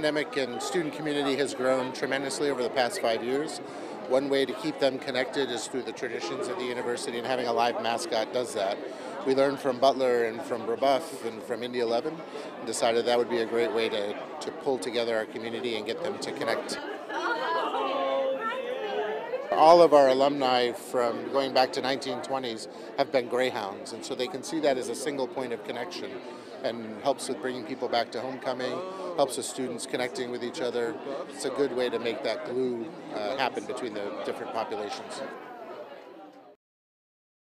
academic and student community has grown tremendously over the past 5 years. One way to keep them connected is through the traditions of the university, and having a live mascot does that. We learned from Butler and from Rebuff and from Indy 11 and decided that would be a great way to pull together our community and get them to connect. All of our alumni from going back to 1920s have been Greyhounds, and so they can see that as a single point of connection and helps with bringing people back to homecoming, helps with students connecting with each other. It's a good way to make that glue happen between the different populations.